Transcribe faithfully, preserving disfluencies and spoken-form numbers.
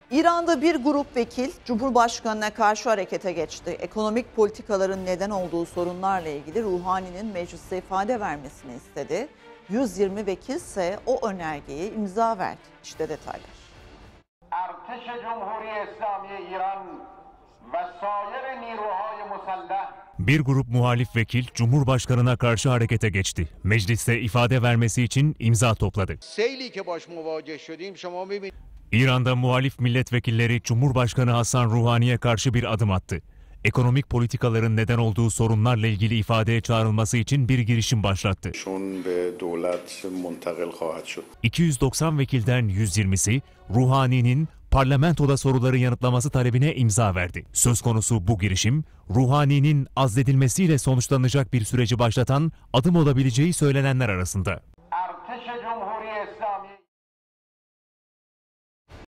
İran'da bir grup vekil Cumhurbaşkanı'na karşı harekete geçti. Ekonomik politikaların neden olduğu sorunlarla ilgili Ruhani'nin mecliste ifade vermesini istedi. yüz yirmi vekil ise o önergeye imza verdi. İşte detaylar. ارتش جمهوری اسلامی ایران و سایر نیروهای مسلح Bir grup muhalif vekil Cumhurbaşkanı'na karşı harekete geçti. Mecliste ifade vermesi için imza topladı. سیلی که باش مواجه شدیم شما می‌بینید. İran'da muhalif milletvekilleri Cumhurbaşkanı Hasan Ruhani'ye karşı bir adım attı. Ekonomik politikaların neden olduğu sorunlarla ilgili ifadeye çağrılması için bir girişim başlattı. iki yüz doksan vekilden yüz yirmisi Ruhani'nin parlamentoda soruları yanıtlaması talebine imza verdi. Söz konusu bu girişim, Ruhani'nin azledilmesiyle sonuçlanacak bir süreci başlatan adım olabileceği söylenenler arasında.